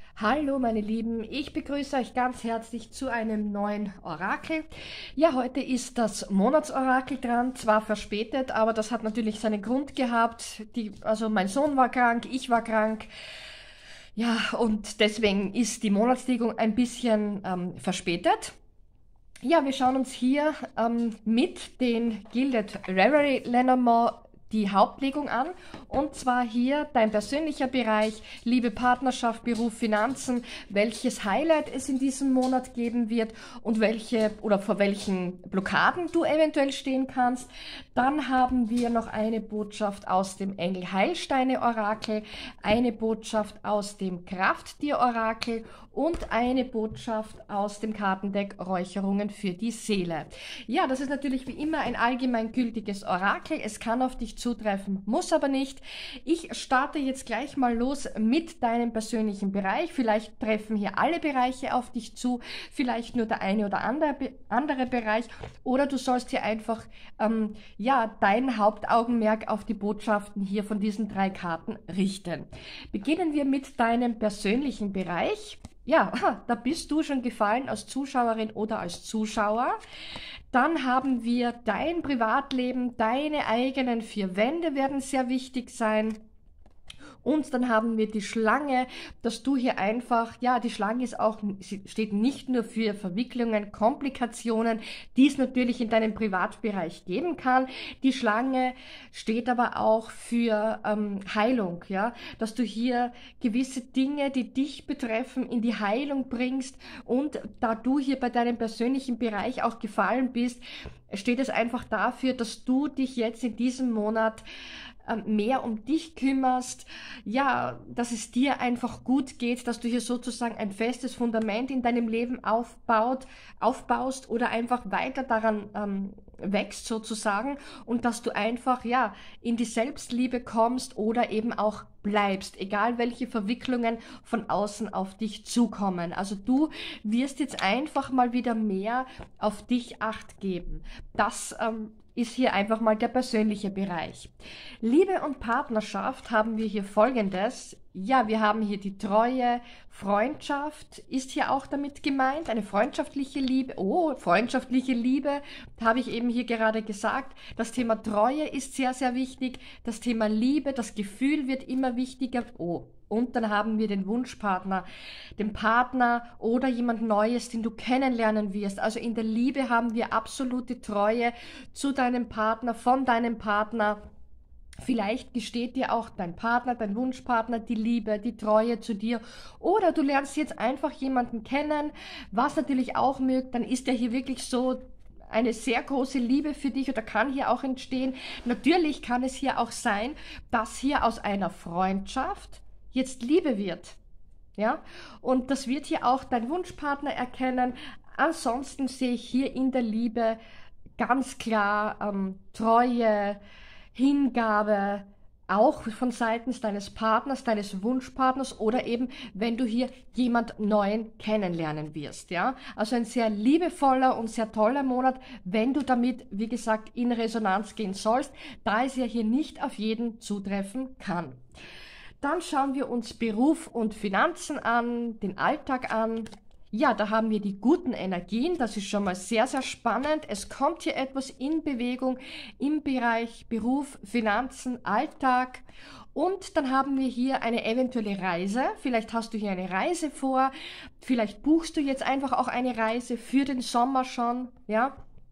Hallo meine Lieben, ich begrüße euch ganz herzlich zu einem neuen Orakel. Ja, heute ist das Monatsorakel dran, zwar verspätet, aber das hat natürlich seinen Grund gehabt. Also mein Sohn war krank, ich war krank. Ja, und deswegen ist die Monatslegung ein bisschen verspätet. Ja, wir schauen uns hier mit den Gilded Reverie Lenormand die Hauptlegung an, und zwar hier dein persönlicher Bereich, Liebe, Partnerschaft, Beruf, Finanzen, welches Highlight es in diesem Monat geben wird und welche oder vor welchen Blockaden du eventuell stehen kannst. Dann haben wir noch eine Botschaft aus dem Engel Heilsteine Orakel, eine Botschaft aus dem Krafttier Orakel und eine Botschaft aus dem Kartendeck Räucherungen für die Seele. Ja, das ist natürlich wie immer ein allgemeingültiges Orakel. Es kann auf dich zutreffen, muss aber nicht. Ich starte jetzt gleich mal los mit deinem persönlichen Bereich. Vielleicht treffen hier alle Bereiche auf dich zu, vielleicht nur der eine oder andere Bereich, oder du sollst hier einfach ja, dein Hauptaugenmerk auf die Botschaften hier von diesen 3 Karten richten. Beginnen wir mit deinem persönlichen Bereich. Ja, da bist du schon gefallen als Zuschauerin oder als Zuschauer. Dann haben wir dein Privatleben, deine eigenen 4 Wände werden sehr wichtig sein. Und dann haben wir die Schlange, dass du hier einfach, ja, die Schlange ist auch, sie steht nicht nur für Verwicklungen, Komplikationen, die es natürlich in deinem Privatbereich geben kann. Die Schlange steht aber auch für Heilung, ja, dass du hier gewisse Dinge, die dich betreffen, in die Heilung bringst, und da du hier bei deinem persönlichen Bereich auch gefallen bist, steht es einfach dafür, dass du dich jetzt in diesem Monat mehr um dich kümmerst, ja, dass es dir einfach gut geht, dass du hier sozusagen ein festes Fundament in deinem Leben aufbaust oder einfach weiter daran wächst sozusagen, und dass du einfach, ja, in die Selbstliebe kommst oder eben auch bleibst, egal welche Verwicklungen von außen auf dich zukommen. Also du wirst jetzt einfach mal wieder mehr auf dich Acht geben. Das ist hier einfach mal der persönliche Bereich. Liebe und Partnerschaft haben wir hier Folgendes. Ja, wir haben hier die Treue, Freundschaft ist hier auch damit gemeint, eine freundschaftliche Liebe. Oh, freundschaftliche Liebe, habe ich eben hier gerade gesagt. Das Thema Treue ist sehr, sehr wichtig. Das Thema Liebe, das Gefühl wird immer wichtiger. Oh, und dann haben wir den Wunschpartner, den Partner oder jemand Neues, den du kennenlernen wirst. Also in der Liebe haben wir absolute Treue zu deinem Partner, von deinem Partner. Vielleicht gesteht dir auch dein Partner, dein Wunschpartner die Liebe, die Treue zu dir. Oder du lernst jetzt einfach jemanden kennen, was natürlich auch mögt, dann ist er hier wirklich so eine sehr große Liebe für dich, oder kann hier auch entstehen. Natürlich kann es hier auch sein, dass hier aus einer Freundschaft jetzt Liebe wird. Ja? Und das wird hier auch dein Wunschpartner erkennen. Ansonsten sehe ich hier in der Liebe ganz klar Treue, Hingabe, auch von seitens deines Partners, deines Wunschpartners, oder eben, wenn du hier jemand Neuen kennenlernen wirst, ja. Also ein sehr liebevoller und sehr toller Monat, wenn du damit, wie gesagt, in Resonanz gehen sollst, da es ja hier nicht auf jeden zutreffen kann. Dann schauen wir uns Beruf und Finanzen an, den Alltag an. Ja, da haben wir die guten Energien, das ist schon mal sehr, sehr spannend. Es kommt hier etwas in Bewegung im Bereich Beruf, Finanzen, Alltag. Und dann haben wir hier eine eventuelle Reise. Vielleicht hast du hier eine Reise vor, vielleicht buchst du jetzt einfach auch eine Reise für den Sommer schon, ja.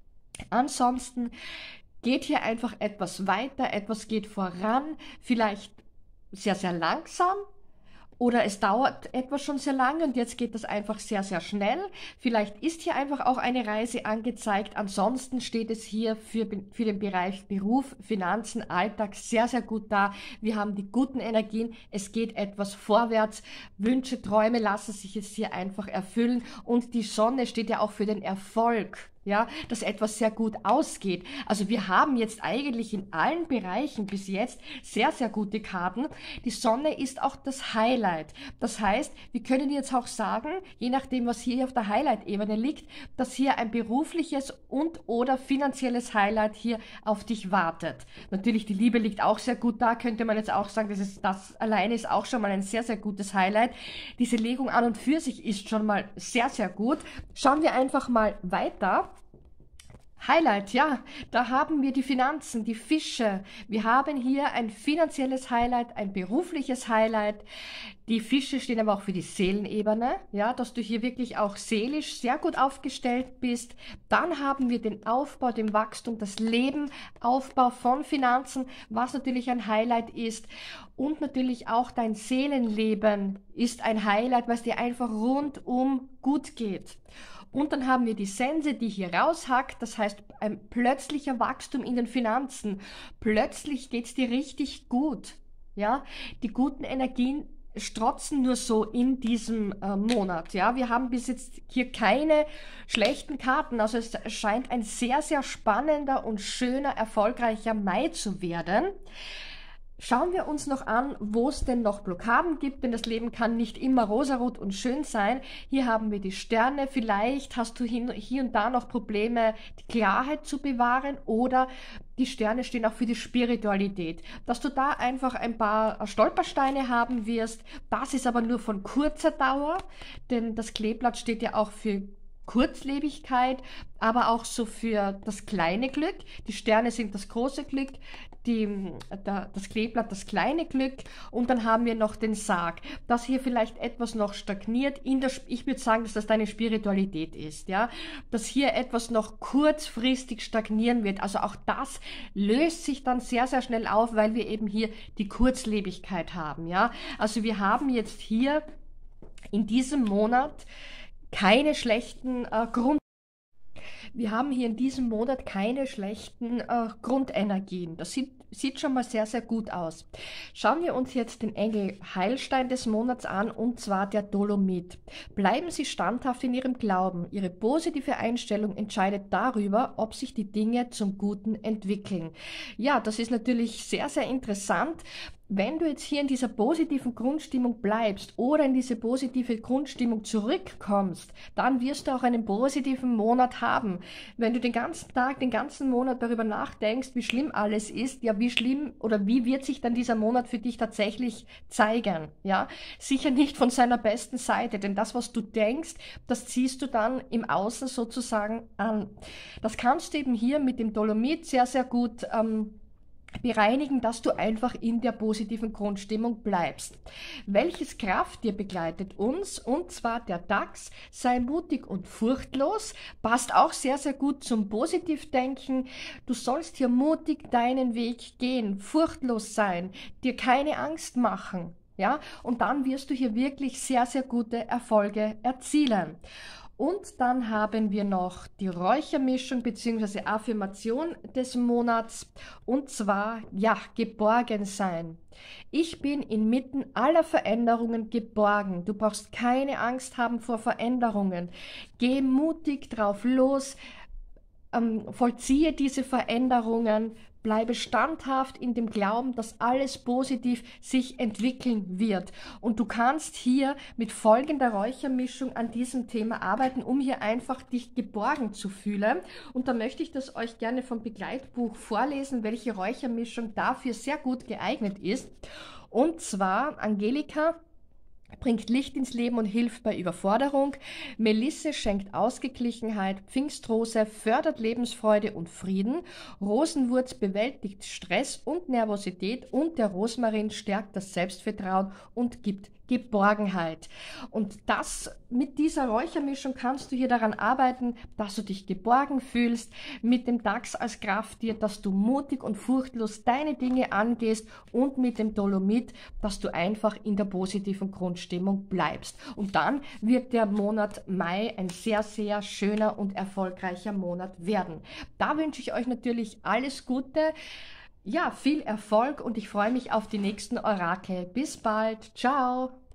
Ansonsten geht hier einfach etwas weiter, etwas geht voran, vielleicht sehr, sehr langsam. Oder es dauert etwas schon sehr lange und jetzt geht das einfach sehr, sehr schnell. Vielleicht ist hier einfach auch eine Reise angezeigt. Ansonsten steht es hier für den Bereich Beruf, Finanzen, Alltag sehr, sehr gut da. Wir haben die guten Energien. Es geht etwas vorwärts. Wünsche, Träume lassen sich jetzt hier einfach erfüllen. Und die Sonne steht ja auch für den Erfolg. ja, dass etwas sehr gut ausgeht. Also wir haben jetzt eigentlich in allen Bereichen bis jetzt sehr, sehr gute Karten. Die Sonne ist auch das Highlight. Das heißt, wir können jetzt auch sagen, je nachdem, was hier auf der Highlight-Ebene liegt, dass hier ein berufliches und oder finanzielles Highlight hier auf dich wartet. Natürlich, die Liebe liegt auch sehr gut da, könnte man jetzt auch sagen, das alleine ist auch schon mal ein sehr, sehr gutes Highlight. Diese Legung an und für sich ist schon mal sehr, sehr gut. Schauen wir einfach mal weiter. Highlight, ja, da haben wir die Finanzen, die Fische. Wir haben hier ein finanzielles Highlight, ein berufliches Highlight. Die Fische stehen aber auch für die Seelenebene, ja, dass du hier wirklich auch seelisch sehr gut aufgestellt bist. Dann haben wir den Aufbau, den Wachstum, das Leben, Aufbau von Finanzen, was natürlich ein Highlight ist. Und natürlich auch dein Seelenleben ist ein Highlight, was dir einfach rundum gut geht. Und dann haben wir die Sense, die hier raushackt, das heißt ein plötzlicher Wachstum in den Finanzen. Plötzlich geht es dir richtig gut. Ja? Die guten Energien strotzen nur so in diesem Monat. Ja? Wir haben bis jetzt hier keine schlechten Karten. Also es scheint ein sehr, sehr spannender und schöner, erfolgreicher Mai zu werden. Schauen wir uns noch an, wo es denn noch Blockaden gibt, denn das Leben kann nicht immer rosarot und schön sein. Hier haben wir die Sterne. Vielleicht hast du hier und da noch Probleme, die Klarheit zu bewahren, oder die Sterne stehen auch für die Spiritualität. Dass du da einfach ein paar Stolpersteine haben wirst, das ist aber nur von kurzer Dauer, denn das Kleeblatt steht ja auch für Kurzlebigkeit, aber auch so für das kleine Glück. Die Sterne sind das große Glück, das Kleeblatt das kleine Glück, und dann haben wir noch den Sarg, dass hier vielleicht etwas noch stagniert. Ich würde sagen, dass das deine Spiritualität ist, ja, dass hier etwas noch kurzfristig stagnieren wird. Also auch das löst sich dann sehr, sehr schnell auf, weil wir eben hier die Kurzlebigkeit haben, ja. Also wir haben jetzt hier in diesem Monat keine schlechten Wir haben hier in diesem Monat keine schlechten Grundenergien. Das sieht schon mal sehr, sehr gut aus. Schauen wir uns jetzt den Engel Heilstein des Monats an, und zwar der Dolomit. Bleiben Sie standhaft in Ihrem Glauben. Ihre positive Einstellung entscheidet darüber, ob sich die Dinge zum Guten entwickeln. Ja, das ist natürlich sehr, sehr interessant. Wenn du jetzt hier in dieser positiven Grundstimmung bleibst oder in diese positive Grundstimmung zurückkommst, dann wirst du auch einen positiven Monat haben. Wenn du den ganzen Tag, den ganzen Monat darüber nachdenkst, wie schlimm alles ist, ja, wie schlimm oder wie wird sich dann dieser Monat für dich tatsächlich zeigen, ja? Sicher nicht von seiner besten Seite, denn das, was du denkst, das ziehst du dann im Außen sozusagen an. Das kannst du eben hier mit dem Dolomit sehr, sehr gut bereinigen, dass du einfach in der positiven Grundstimmung bleibst. Welches Krafttier begleitet uns? Und zwar der Dachs. Sei mutig und furchtlos. Passt auch sehr, sehr gut zum Positivdenken. Du sollst hier mutig deinen Weg gehen, furchtlos sein, dir keine Angst machen. Ja? Und dann wirst du hier wirklich sehr, sehr gute Erfolge erzielen. Und dann haben wir noch die Räuchermischung bzw. Affirmation des Monats, und zwar, ja, geborgen sein. Ich bin inmitten aller Veränderungen geborgen. Du brauchst keine Angst haben vor Veränderungen. Geh mutig drauf los, vollziehe diese Veränderungen, bleibe standhaft in dem Glauben, dass alles positiv sich entwickeln wird. Und du kannst hier mit folgender Räuchermischung an diesem Thema arbeiten, um hier einfach dich geborgen zu fühlen. Und da möchte ich das euch gerne vom Begleitbuch vorlesen, welche Räuchermischung dafür sehr gut geeignet ist. Und zwar Angelika bringt Licht ins Leben und hilft bei Überforderung. Melisse schenkt Ausgeglichenheit. Pfingstrose fördert Lebensfreude und Frieden. Rosenwurz bewältigt Stress und Nervosität. Und der Rosmarin stärkt das Selbstvertrauen und gibt Geborgenheit. Und mit dieser Räuchermischung kannst du hier daran arbeiten, dass du dich geborgen fühlst, mit dem Dachs als Krafttier, dass du mutig und furchtlos deine Dinge angehst, und mit dem Dolomit, dass du einfach in der positiven Grundstimmung bleibst. Und dann wird der Monat Mai ein sehr, sehr schöner und erfolgreicher Monat werden. Da wünsche ich euch natürlich alles Gute. Ja, viel Erfolg, und ich freue mich auf die nächsten Orakel. Bis bald. Ciao.